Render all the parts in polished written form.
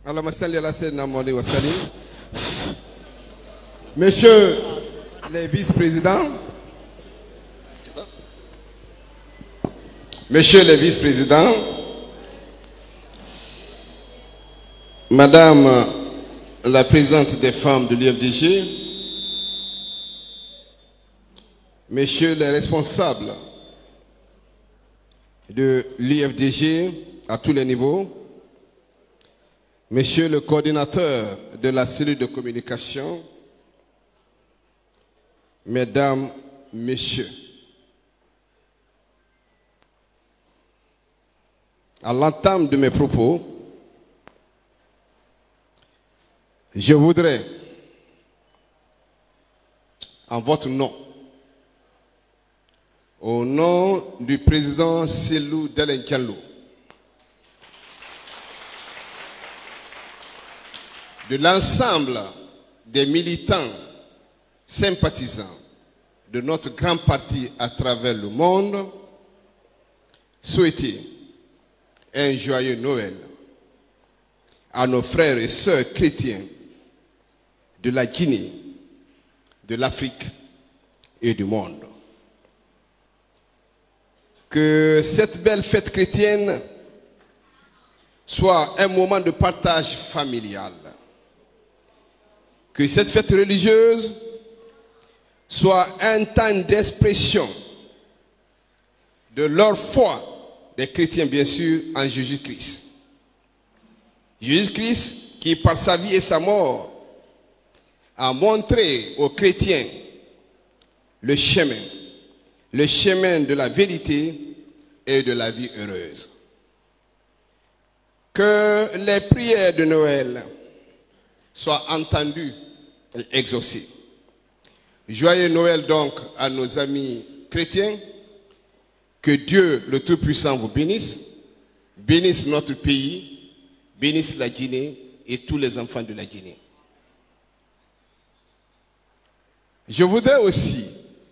Messieurs les vice-présidents, Madame la présidente des femmes de l'UFDG, Messieurs les responsables de l'UFDG à tous les niveaux, Monsieur le coordinateur de la cellule de communication, Mesdames, Messieurs, à l'entame de mes propos, je voudrais, en votre nom, au nom du président Cellou Dalein Diallo, de l'ensemble des militants sympathisants de notre grand parti à travers le monde, souhaiter un joyeux Noël à nos frères et sœurs chrétiens de la Guinée, de l'Afrique et du monde. Que cette belle fête chrétienne soit un moment de partage familial. Que cette fête religieuse soit un temps d'expression de leur foi, des chrétiens bien sûr, en Jésus-Christ. Jésus-Christ qui par sa vie et sa mort a montré aux chrétiens le chemin de la vérité et de la vie heureuse. Que les prières de Noël soient entendues et exaucées. Joyeux Noël donc à nos amis chrétiens. Que Dieu le Tout-Puissant vous bénisse, bénisse notre pays, bénisse la Guinée et tous les enfants de la Guinée. Je voudrais aussi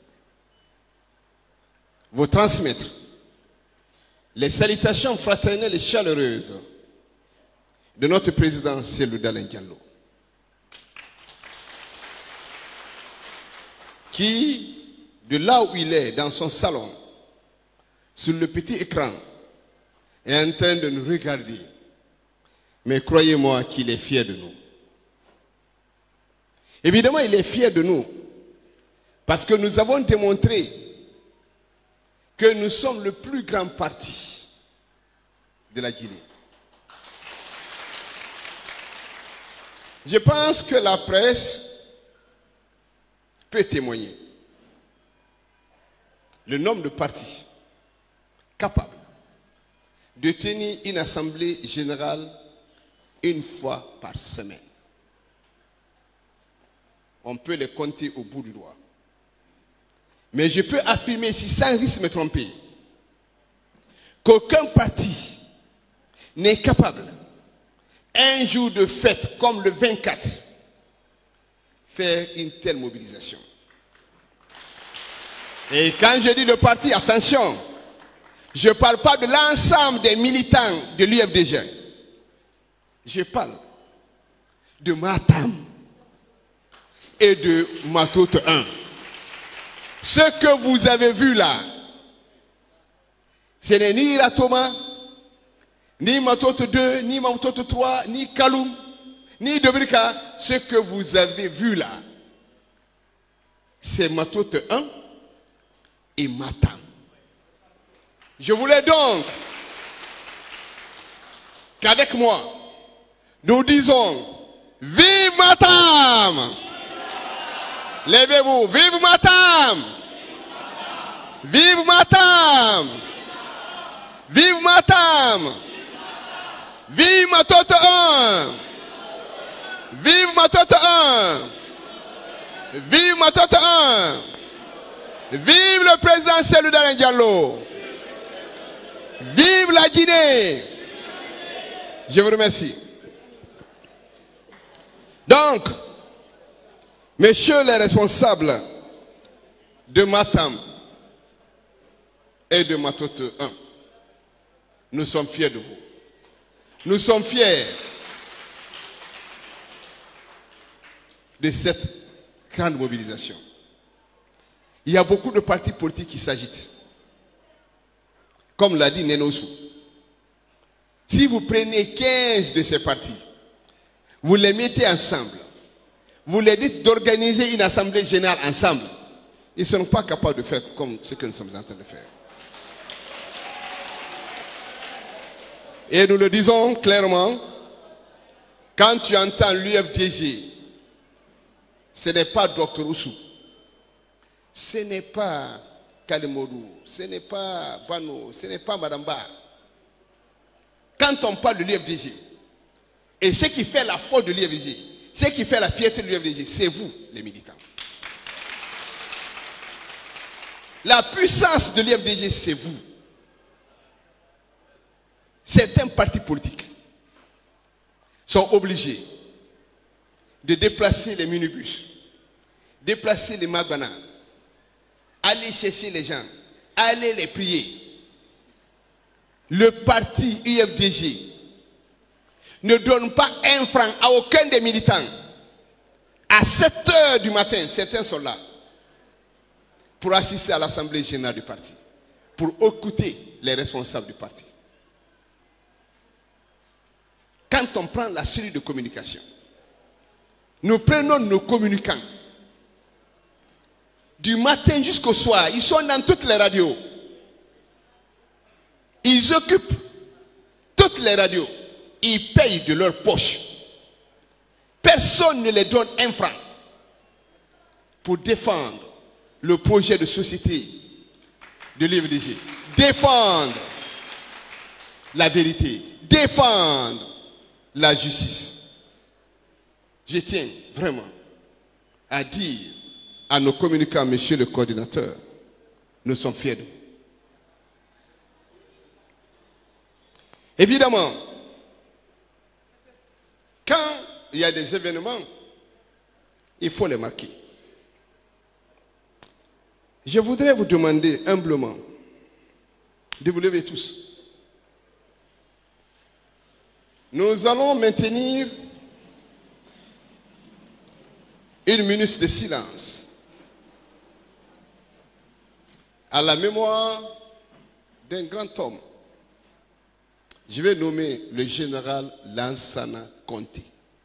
vous transmettre les salutations fraternelles et chaleureuses de notre président Cellou Dalein Diallo, qui, de là où il est, dans son salon, sur le petit écran, est en train de nous regarder. Mais croyez-moi qu'il est fier de nous. Évidemment, il est fier de nous parce que nous avons démontré que nous sommes le plus grand parti de la Guinée. Je pense que la presse peut témoigner. Le nombre de partis capables de tenir une assemblée générale une fois par semaine. On peut les compter au bout du doigt. Mais je peux affirmer ici, sans risque de me tromper, qu'aucun parti n'est capable, un jour de fête comme le 24, faire une telle mobilisation. Et quand je dis le parti, attention, je ne parle pas de l'ensemble des militants de l'UFDG. Je parle de Matam et de Matote 1. Ce que vous avez vu là, ce n'est ni Ratoma, ni Matote 2, ni Matote 3, ni Kaloum, ni Dobrika. Ce que vous avez vu là, c'est Matote 1 et Matam. Je voulais donc qu'avec moi, nous disons vive Matam! Levez-vous, vive Matam! Vive Matam! Vive Matam! Vive Matote 1! Vive Matote 1! Vive Matote 1! Vive le président Cellou Dalein Diallo! Vive la Guinée! Je vous remercie. Donc, messieurs les responsables de Matam et de Matote 1, nous sommes fiers de vous. Nous sommes fiers de cette grande mobilisation. Il y a beaucoup de partis politiques qui s'agitent. Comme l'a dit Nenosou, si vous prenez 15 de ces partis, vous les mettez ensemble, vous les dites d'organiser une assemblée générale ensemble, ils ne seront pas capables de faire comme ce que nous sommes en train de faire. Et nous le disons clairement, quand tu entends l'UFDG, ce n'est pas Dr Oussou, ce n'est pas Kalimodou, ce n'est pas Bano, ce n'est pas Madame Ba. Quand on parle de l'UFDG, et ce qui fait la force de l'UFDG, ce qui fait la fierté de l'UFDG, c'est vous, les militants. La puissance de l'UFDG, c'est vous. Certains partis politiques sont obligés de déplacer les minibus, déplacer les magbanas, aller chercher les gens, aller les prier. Le parti UFDG ne donne pas un franc à aucun des militants. À 7 h du matin, certains sont là pour assister à l'Assemblée générale du parti, pour écouter les responsables du parti. Quand on prend la série de communication, nous prenons nos communicants. Du matin jusqu'au soir, ils sont dans toutes les radios. Ils occupent toutes les radios. Ils payent de leur poche. Personne ne les donne un franc pour défendre le projet de société de l'UFDG. Défendre la vérité. Défendre la justice. Je tiens vraiment à dire à nos communicants, monsieur le coordinateur, nous sommes fiers de vous. Évidemment, quand il y a des événements, il faut les marquer. Je voudrais vous demander humblement de vous lever tous. Nous allons maintenir une minute de silence à la mémoire d'un grand homme. Je vais nommer le général Lansana Conté.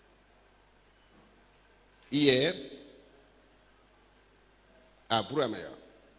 Hier, à Bouramaya,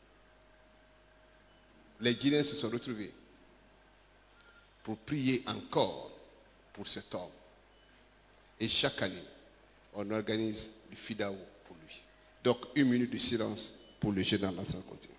les Guinéens se sont retrouvés pour prier encore pour cet homme. Et chaque année, on organise du FIDAO pour lui. Donc, une minute de silence pour le général Lansana Conté.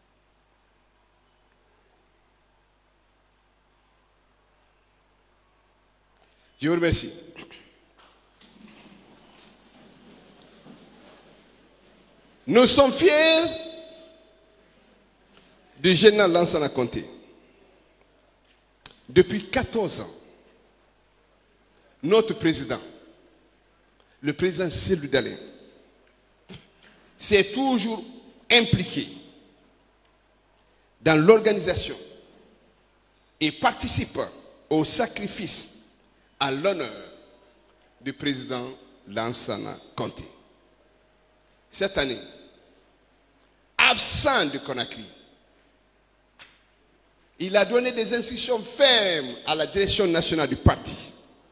Je vous remercie. Nous sommes fiers du général Lansana Conté. Depuis 14 ans, notre président, le président Cellou Dalein, s'est toujours impliqué dans l'organisation et participe au sacrifice à l'honneur du président Lansana Conté. Cette année, absent de Conakry, il a donné des instructions fermes à la direction nationale du parti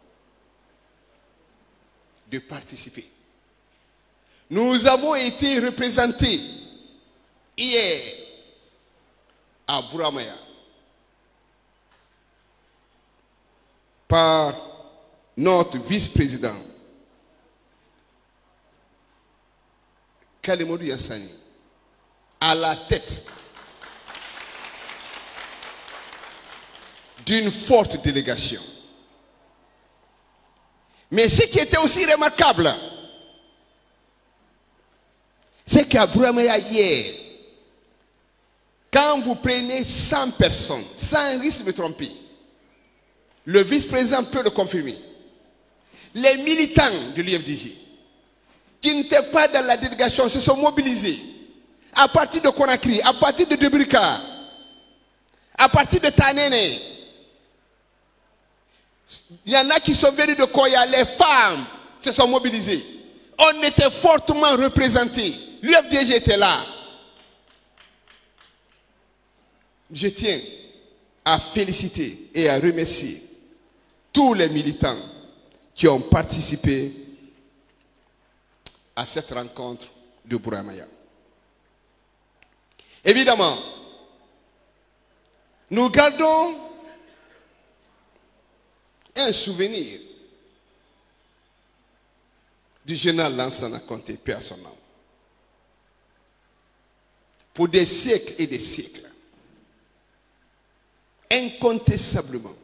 de participer. Nous avons été représentés hier à Bouramaya par notre vice-président Kalimodou Yassani à la tête d'une forte délégation. Mais ce qui était aussi remarquable, c'est qu'à Bouramaya hier, quand vous prenez 100 personnes, sans risque de me tromper, le vice-président peut le confirmer, les militants de l'UFDG qui n'étaient pas dans la délégation se sont mobilisés à partir de Conakry, à partir de Debrika, à partir de Tanene. Il y en a qui sont venus de Koya, les femmes se sont mobilisées On était fortement représentés. L'UFDG était là. Je tiens à féliciter et à remercier tous les militants qui ont participé à cette rencontre de Bouramaya. Évidemment, nous gardons un souvenir du général Lansana Conté, paix à son âme. Pour des siècles et des siècles, incontestablement,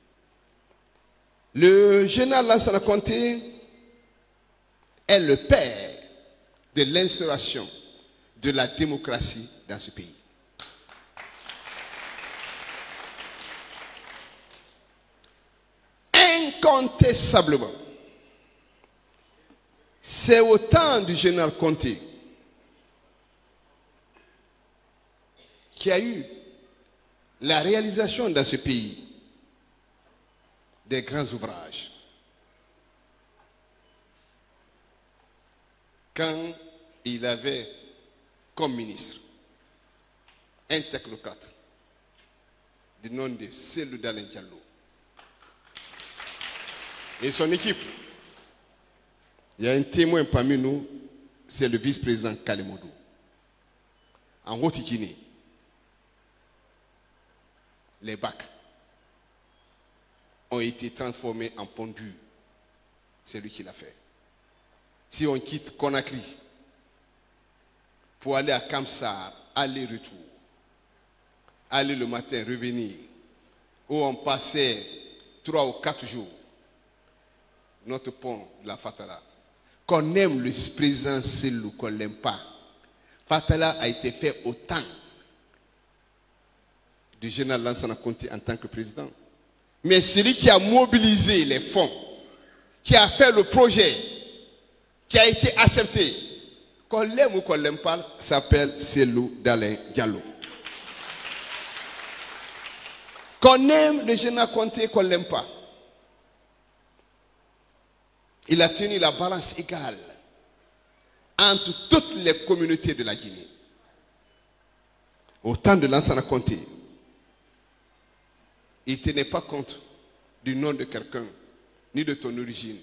le général Lansana Conté est le père de l'instauration de la démocratie dans ce pays. Incontestablement, c'est au temps du général Conté qu'il y a eu la réalisation dans ce pays des grands ouvrages. Quand il avait comme ministre un technocrate du nom de Cellou Dalein Diallo et son équipe, il y a un témoin parmi nous, c'est le vice-président Kalemodo. En Haute-Guinée, les bacs ont été transformés en pondus. C'est lui qui l'a fait. Si on quitte Conakry pour aller à Kamsar, aller-retour, aller le matin, revenir, où on passait 3 ou 4 jours, notre pont de la Fatala, qu'on aime le président Cellou, qu'on ne l'aime pas, Fatala a été fait au temps du général Lansana Conté en tant que président. Mais celui qui a mobilisé les fonds, qui a fait le projet, qui a été accepté, qu'on l'aime ou qu'on ne l'aime pas, s'appelle Cellou Dalein Diallo. Qu'on aime le général Conté, qu'on ne l'aime pas, il a tenu la balance égale entre toutes les communautés de la Guinée. Au temps de Lansana Conté, il ne tenait pas compte du nom de quelqu'un, ni de ton origine.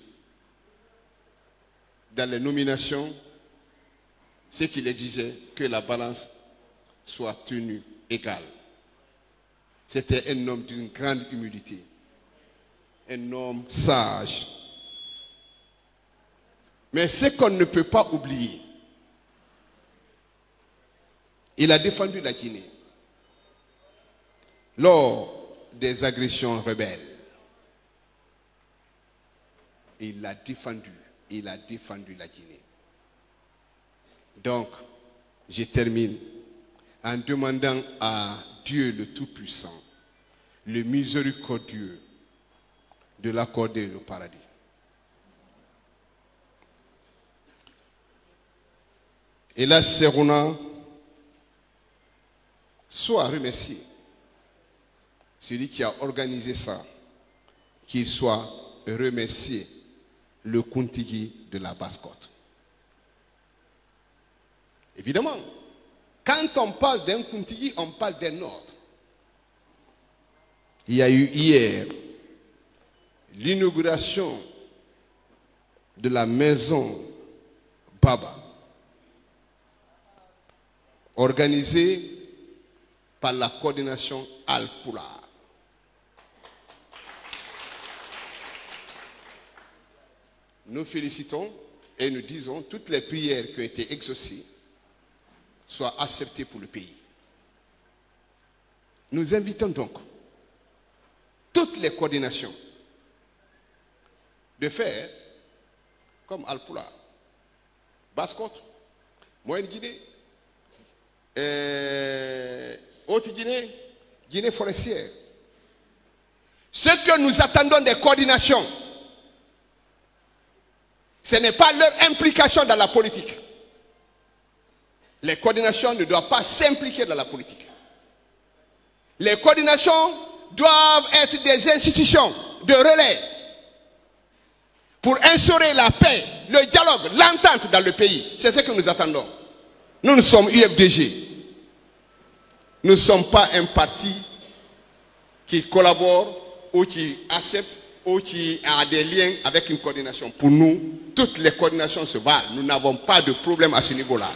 Dans les nominations, ce qu'il exigeait, que la balance soit tenue égale. C'était un homme d'une grande humilité, un homme sage. Mais ce qu'on ne peut pas oublier, il a défendu la Guinée lors des agressions rebelles. Il a défendu la Guinée. Donc, je termine en demandant à Dieu le Tout-Puissant, le miséricordieux, de l'accorder le paradis. Et là, Serouna soit remercié. Celui qui a organisé ça, qu'il soit remercié, le Kuntigi de la Basse-Côte. Évidemment, quand on parle d'un Kuntigi, on parle d'un autre. Il y a eu hier l'inauguration de la maison Baba, organisée par la coordination Al-Poula. Nous félicitons et nous disons toutes les prières qui ont été exaucées soient acceptées pour le pays. Nous invitons donc toutes les coordinations de faire comme Al-Poula, Basse-Côte, Moyenne-Guinée, Haute-Guinée, Guinée forestière. Ce que nous attendons des coordinations, ce n'est pas leur implication dans la politique. Les coordinations ne doivent pas s'impliquer dans la politique. Les coordinations doivent être des institutions de relais pour instaurer la paix, le dialogue, l'entente dans le pays. C'est ce que nous attendons. Nous sommes UFDG. Nous ne sommes pas un parti qui collabore ou qui accepte ou qui a des liens avec une coordination. Pour nous, toutes les coordinations se valent. Nous n'avons pas de problème à ce niveau-là.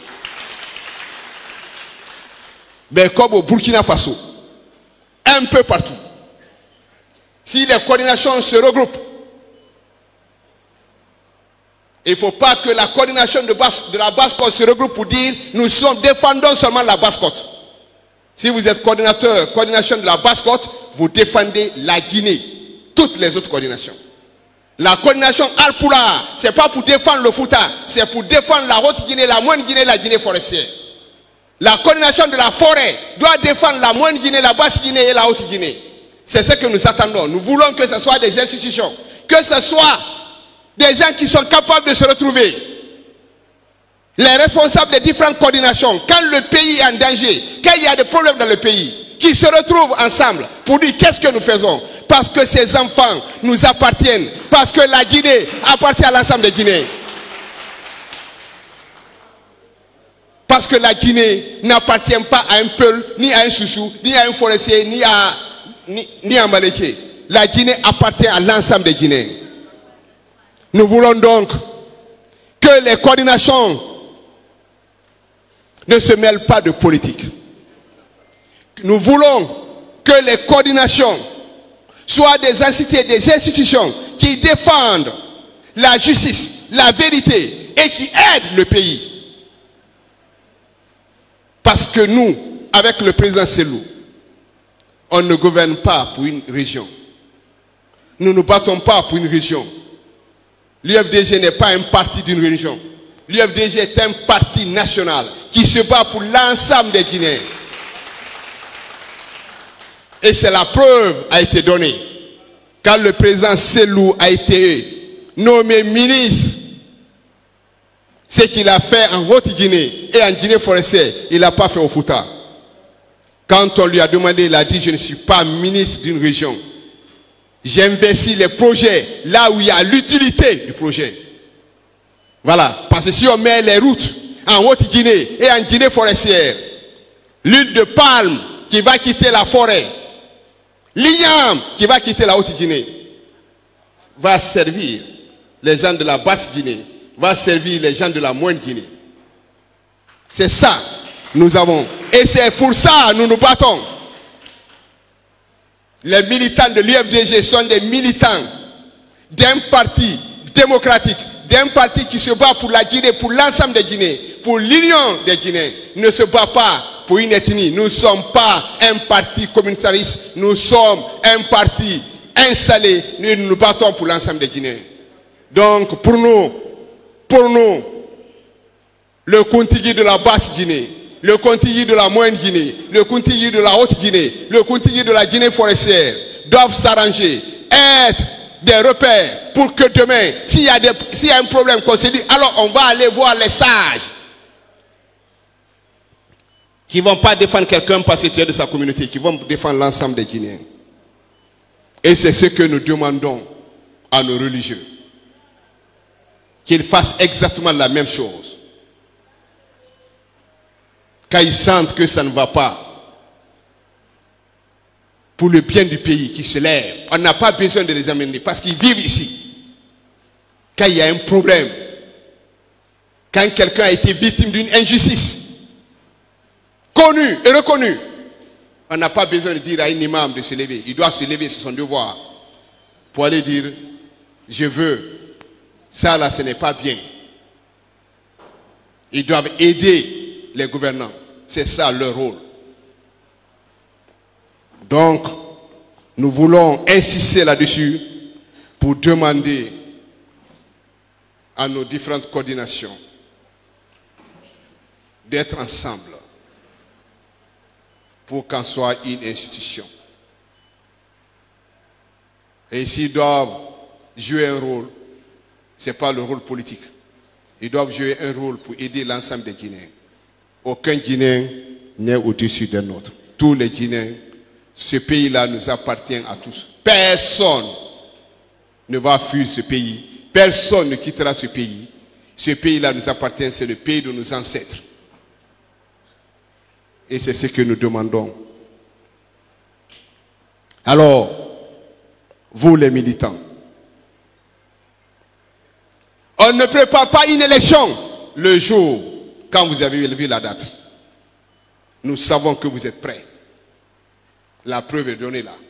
Mais comme au Burkina Faso, un peu partout, si les coordinations se regroupent, il ne faut pas que la coordination de la Basse-Côte se regroupe pour dire nous défendons seulement la Basse-Côte. Si vous êtes coordination de la Basse-Côte, vous défendez la Guinée, toutes les autres coordinations. La coordination Alpoula, ce n'est pas pour défendre le Fouta, c'est pour défendre la Haute-Guinée, la Moyenne-Guinée, la Guinée forestière. La coordination de la forêt doit défendre la Moyenne-Guinée, la Basse-Guinée et la Haute-Guinée. C'est ce que nous attendons. Nous voulons que ce soit des institutions, que ce soit des gens qui sont capables de se retrouver. Les responsables des différentes coordinations, quand le pays est en danger, quand il y a des problèmes dans le pays, qui se retrouvent ensemble pour dire qu'est-ce que nous faisons. Parce que ces enfants nous appartiennent. Parce que la Guinée appartient à l'ensemble des Guinéens. Parce que la Guinée n'appartient pas à un Peul, ni à un Soussou, ni à un forestier, ni à un Maléké. La Guinée appartient à l'ensemble des Guinéens. Nous voulons donc que les coordinations ne se mêlent pas de politique. Nous voulons que les coordinations soient des institutions qui défendent la justice, la vérité et qui aident le pays. Parce que nous, avec le président Selou, on ne gouverne pas pour une région. Nous ne nous battons pas pour une région. L'UFDG n'est pas un parti d'une région. L'UFDG est un parti national qui se bat pour l'ensemble des Guinéens. Et c'est la preuve a été donnée. Quand le président Selou a été nommé ministre, ce qu'il a fait en Haute-Guinée et en Guinée forestière, il n'a pas fait au Fouta. Quand on lui a demandé, il a dit, je ne suis pas ministre d'une région. J'investis les projets là où il y a l'utilité du projet. Voilà. Parce que si on met les routes en Haute-Guinée et en Guinée forestière, l'huile de palme qui va quitter la forêt, l'igname qui va quitter la Haute-Guinée, va servir les gens de la Basse-Guinée, va servir les gens de la Moyenne-Guinée. C'est ça nous avons. Et c'est pour ça que nous nous battons. Les militants de l'UFDG sont des militants d'un parti démocratique, d'un parti qui se bat pour la Guinée, pour l'ensemble des Guinéens, pour l'union des Guinéens. Ne se bat pas pour une ethnie. Nous ne sommes pas un parti communautariste, nous sommes un parti installé. Nous nous battons pour l'ensemble des Guinéens. Donc pour nous, le contigu de la Basse-Guinée, le contigu de la Moyenne-Guinée, le contigu de la Haute-Guinée, le contigu de la Guinée forestière doivent s'arranger, être des repères pour que demain, s'il y a un problème qu'on se dit, alors on va aller voir les sages qui ne vont pas défendre quelqu'un parce que tu es de sa communauté, qui vont défendre l'ensemble des Guinéens. Et c'est ce que nous demandons à nos religieux. Qu'ils fassent exactement la même chose. Quand ils sentent que ça ne va pas, pour le bien du pays, qu'ils se lèvent. On n'a pas besoin de les amener parce qu'ils vivent ici. Quand il y a un problème, quand quelqu'un a été victime d'une injustice, connue et reconnue, on n'a pas besoin de dire à un imam de se lever. Il doit se lever, c'est son devoir, pour aller dire, je veux, ça là ce n'est pas bien. Ils doivent aider les gouvernants. C'est ça leur rôle. Donc, nous voulons insister là-dessus pour demander à nos différentes coordinations d'être ensemble pour qu'on soit une institution. Et s'ils doivent jouer un rôle, ce n'est pas le rôle politique. Ils doivent jouer un rôle pour aider l'ensemble des Guinéens. Aucun Guinéen n'est au-dessus d'un autre. Tous les Guinéens, ce pays-là nous appartient à tous. Personne ne va fuir ce pays Personne ne quittera ce pays. Ce pays-là nous appartient, c'est le pays de nos ancêtres. Et c'est ce que nous demandons. Alors, vous les militants, on ne prépare pas une élection le jour quand vous avez vu la date. Nous savons que vous êtes prêts. La preuve est donnée là.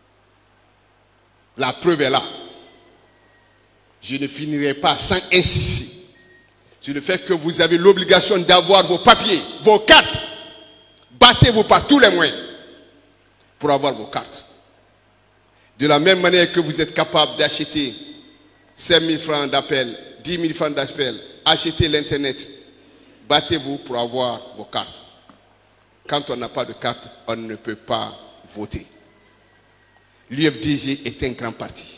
La preuve est là. Je ne finirai pas sans insister sur le fait que vous avez l'obligation d'avoir vos papiers, vos cartes. Battez-vous par tous les moyens pour avoir vos cartes. De la même manière que vous êtes capable d'acheter 5 000 francs d'appel, 10 000 francs d'appel, acheter l'Internet, battez-vous pour avoir vos cartes. Quand on n'a pas de carte, on ne peut pas voter. L'UFDG est un grand parti.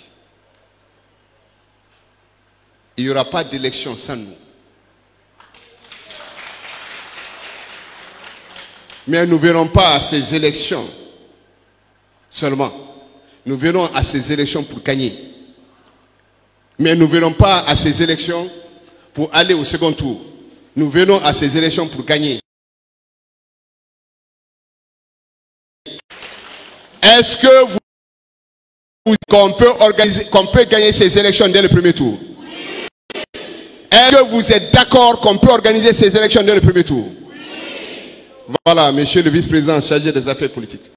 Il n'y aura pas d'élection sans nous. Mais nous ne verrons pas à ces élections seulement. Nous verrons à ces élections pour gagner. Mais nous ne verrons pas à ces élections pour aller au second tour. Nous verrons à ces élections pour gagner. Est-ce que vous qu'on peut gagner ces élections dès le premier tour? Oui. Est-ce que vous êtes d'accord qu'on peut organiser ces élections dès le premier tour? Oui. Voilà, monsieur le vice-président chargé des affaires politiques.